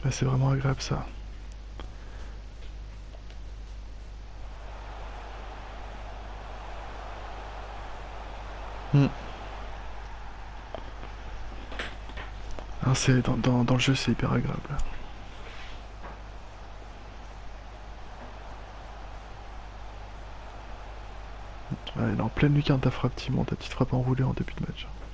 Ouais, c'est vraiment agréable ça. Hmm. Ah, dans le jeu, c'est hyper agréable. Ouais, elle est en pleine lucarne ta frappe, Timon, ta petite frappe enroulée en début de match.